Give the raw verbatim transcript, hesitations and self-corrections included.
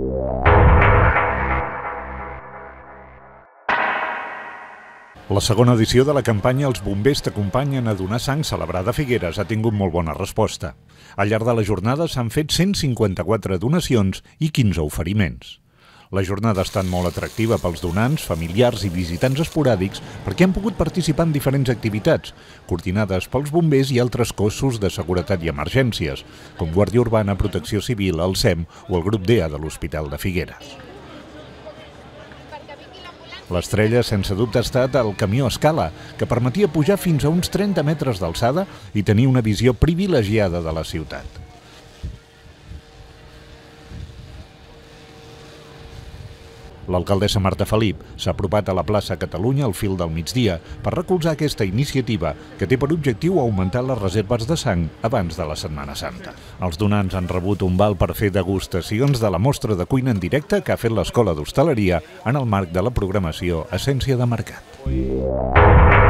La segona edició de la campanya Els bombers t'acompanyen a donar sang celebrada a Figueres ha tingut molt bona resposta. Al llarg de la jornada s'han fet cent cinquanta-quatre donacions i quinze oferiments. La jornada ha estat molt atractiva pels donants, familiars i visitants esporàdics perquè han pogut participar en diferents activitats, coordinades pels bombers i altres cossos de seguretat i emergències, com Guàrdia Urbana, Protecció Civil, el S E M o el Grup D E A de l'Hospital de Figueres. L'estrella, sense dubte, ha estat el camió escala, que permetia pujar fins a uns trenta metres d'alçada i tenir una visió privilegiada de la ciutat. L'alcaldessa Marta Felip s'ha apropat a la plaça Catalunya al fil del migdia per recolzar aquesta iniciativa que té per objectiu augmentar les reserves de sang abans de la Setmana Santa. Els donants han rebut un val per fer degustacions de la mostra de cuina en directe que ha fet l'Escola d'Hostaleria en el marc de la programació Essència de Mercat.